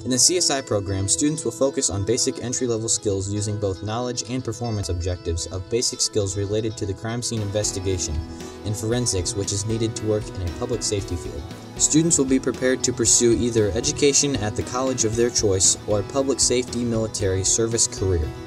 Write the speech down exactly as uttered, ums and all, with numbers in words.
In the C S I program, students will focus on basic entry-level skills using both knowledge and performance objectives of basic skills related to the crime scene investigation and forensics, which is needed to work in a public safety field. Students will be prepared to pursue either education at the college of their choice or a public safety military service career.